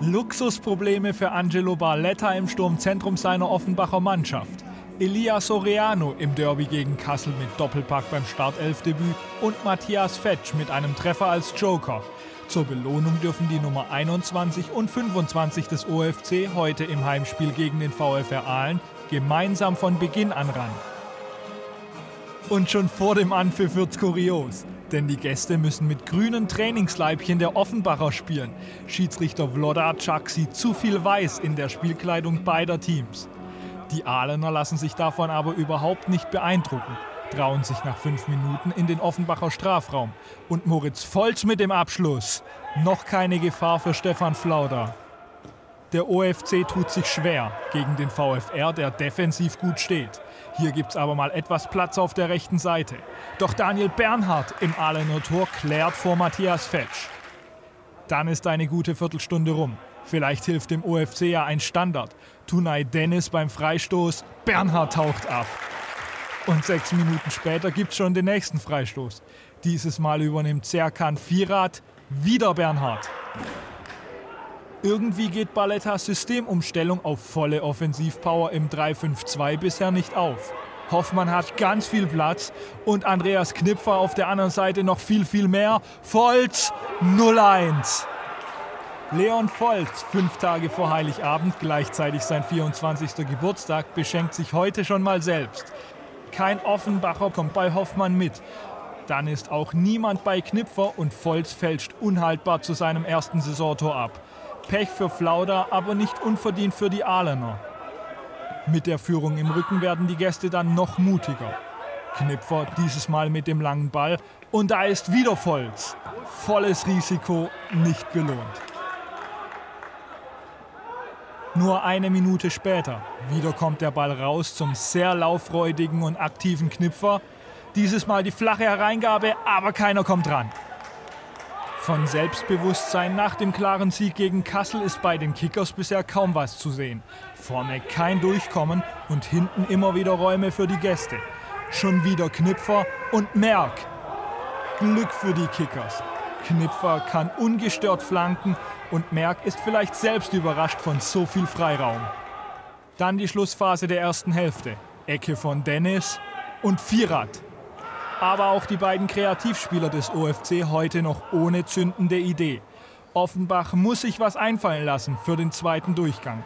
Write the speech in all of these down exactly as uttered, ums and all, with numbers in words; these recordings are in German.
Luxusprobleme für Angelo Barletta im Sturmzentrum seiner Offenbacher Mannschaft. Elia Soriano im Derby gegen Kassel mit Doppelpack beim Startelfdebüt und Matthias Fetsch mit einem Treffer als Joker. Zur Belohnung dürfen die Nummer einundzwanzig und fünfundzwanzig des O F C heute im Heimspiel gegen den VfR Aalen gemeinsam von Beginn an ran. Und schon vor dem Anpfiff wird's kurios, denn die Gäste müssen mit grünen Trainingsleibchen der Offenbacher spielen. Schiedsrichter Vlodar Čak sieht zu viel Weiß in der Spielkleidung beider Teams. Die Aalener lassen sich davon aber überhaupt nicht beeindrucken, trauen sich nach fünf Minuten in den Offenbacher Strafraum. Und Moritz Volz mit dem Abschluss. Noch keine Gefahr für Stefan Flauder. Der O F C tut sich schwer gegen den VfR, der defensiv gut steht. Hier gibt's aber mal etwas Platz auf der rechten Seite. Doch Daniel Bernhardt im Aalener Tor klärt vor Matthias Fetsch. Dann ist eine gute Viertelstunde rum. Vielleicht hilft dem O F C ja ein Standard. Tunay Dennis beim Freistoß, Bernhardt taucht ab. Und sechs Minuten später gibt's schon den nächsten Freistoß. Dieses Mal übernimmt Serkan Firat, wieder Bernhardt. Irgendwie geht Barlettas Systemumstellung auf volle Offensivpower im drei fünf zwei bisher nicht auf. Hoffmann hat ganz viel Platz und Andreas Knipfer auf der anderen Seite noch viel, viel mehr. Volz null eins. Leon Volz, fünf Tage vor Heiligabend, gleichzeitig sein vierundzwanzigster Geburtstag, beschenkt sich heute schon mal selbst. Kein Offenbacher kommt bei Hoffmann mit. Dann ist auch niemand bei Knipfer und Volz fälscht unhaltbar zu seinem ersten Saisontor ab. Pech für Flauder, aber nicht unverdient für die Aalener. Mit der Führung im Rücken werden die Gäste dann noch mutiger. Knipfer dieses Mal mit dem langen Ball und da ist wieder Volz. Volles Risiko, nicht belohnt. Nur eine Minute später, wieder kommt der Ball raus zum sehr lauffreudigen und aktiven Knipfer. Dieses Mal die flache Hereingabe, aber keiner kommt ran. Von Selbstbewusstsein nach dem klaren Sieg gegen Kassel ist bei den Kickers bisher kaum was zu sehen. Vorne kein Durchkommen und hinten immer wieder Räume für die Gäste. Schon wieder Knipfer und Merk. Glück für die Kickers. Knipfer kann ungestört flanken und Merk ist vielleicht selbst überrascht von so viel Freiraum. Dann die Schlussphase der ersten Hälfte. Ecke von Dennis und Firat. Aber auch die beiden Kreativspieler des O F C heute noch ohne zündende Idee. Offenbach muss sich was einfallen lassen für den zweiten Durchgang.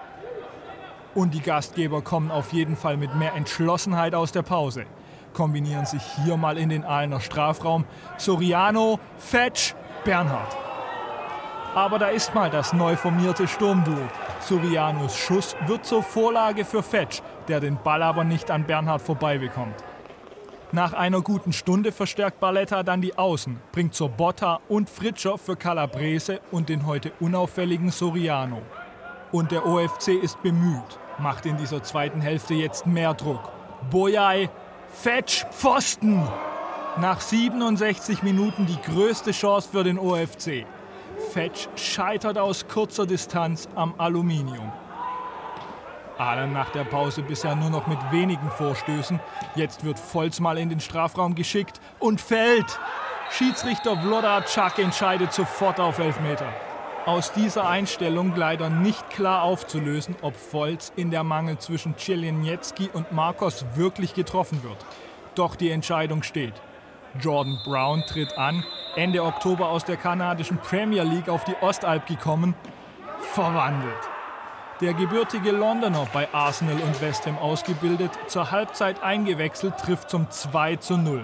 Und die Gastgeber kommen auf jeden Fall mit mehr Entschlossenheit aus der Pause. Kombinieren sich hier mal in den Aalener Strafraum. Soriano, Fetsch, Bernhardt. Aber da ist mal das neu formierte Sturmduo. Sorianos Schuss wird zur Vorlage für Fetsch, der den Ball aber nicht an Bernhardt vorbeibekommt. Nach einer guten Stunde verstärkt Barletta dann die Außen, bringt zur Botta und Fritscher für Calabrese und den heute unauffälligen Soriano. Und der O F C ist bemüht, macht in dieser zweiten Hälfte jetzt mehr Druck. Boyay, Fetsch, Pfosten! Nach siebenundsechzig Minuten die größte Chance für den O F C. Fetsch scheitert aus kurzer Distanz am Aluminium. Aalen nach der Pause bisher nur noch mit wenigen Vorstößen. Jetzt wird Volz mal in den Strafraum geschickt und fällt. Schiedsrichter Vlodar Čak entscheidet sofort auf Elfmeter. Aus dieser Einstellung leider nicht klar aufzulösen, ob Volz in der Mangel zwischen Cieleniecki und Marcos wirklich getroffen wird. Doch die Entscheidung steht. Jordan Brown tritt an, Ende Oktober aus der kanadischen Premier League auf die Ostalb gekommen, verwandelt. Der gebürtige Londoner, bei Arsenal und West Ham ausgebildet, zur Halbzeit eingewechselt, trifft zum zwei zu null.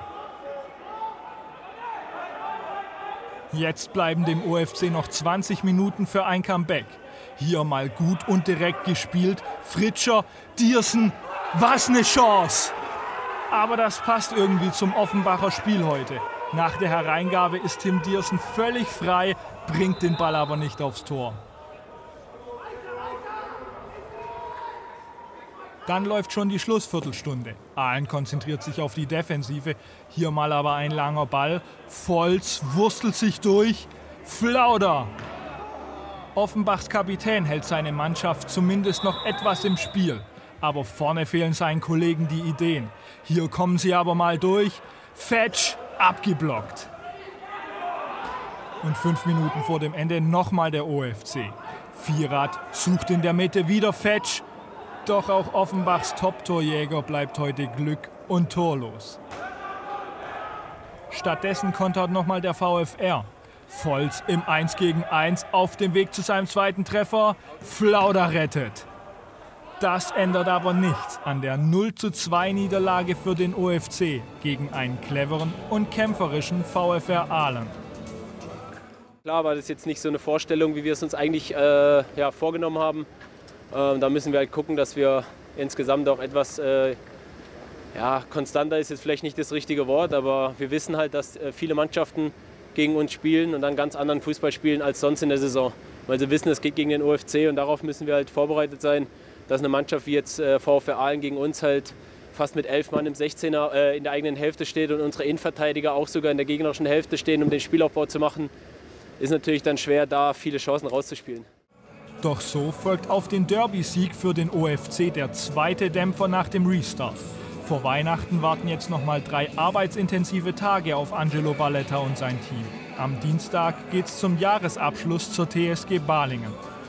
Jetzt bleiben dem O F C noch zwanzig Minuten für ein Comeback. Hier mal gut und direkt gespielt. Fritscher, Diersen, was eine Chance! Aber das passt irgendwie zum Offenbacher Spiel heute. Nach der Hereingabe ist Tim Diersen völlig frei, bringt den Ball aber nicht aufs Tor. Dann läuft schon die Schlussviertelstunde. Aalen konzentriert sich auf die Defensive. Hier mal aber ein langer Ball. Volz wurstelt sich durch. Flauder! Offenbachs Kapitän hält seine Mannschaft zumindest noch etwas im Spiel. Aber vorne fehlen seinen Kollegen die Ideen. Hier kommen sie aber mal durch. Fetsch abgeblockt. Und fünf Minuten vor dem Ende nochmal der O F C. Vierath sucht in der Mitte wieder Fetsch. Doch auch Offenbachs Top-Torjäger bleibt heute glück- und torlos. Stattdessen kontert nochmal der VfR. Volz im eins gegen eins auf dem Weg zu seinem zweiten Treffer. Flauder rettet. Das ändert aber nichts an der null zu zwei Niederlage für den O F C gegen einen cleveren und kämpferischen VfR Aalen. Klar war das jetzt nicht so eine Vorstellung, wie wir es uns eigentlich äh, ja, vorgenommen haben. Ähm, da müssen wir halt gucken, dass wir insgesamt auch etwas äh, ja, konstanter ist jetzt vielleicht nicht das richtige Wort, aber wir wissen halt, dass äh, viele Mannschaften gegen uns spielen und dann ganz anderen Fußball spielen als sonst in der Saison. Weil sie wissen, es geht gegen den O F C und darauf müssen wir halt vorbereitet sein, dass eine Mannschaft wie jetzt äh, VfR Aalen gegen uns halt fast mit elf Mann im sechzehner äh, in der eigenen Hälfte steht und unsere Innenverteidiger auch sogar in der gegnerischen Hälfte stehen, um den Spielaufbau zu machen, ist natürlich dann schwer, da viele Chancen rauszuspielen. Doch so folgt auf den Derby-Sieg für den O F C der zweite Dämpfer nach dem Restart. Vor Weihnachten warten jetzt noch mal drei arbeitsintensive Tage auf Angelo Balletta und sein Team. Am Dienstag geht's zum Jahresabschluss zur T S G Balingen.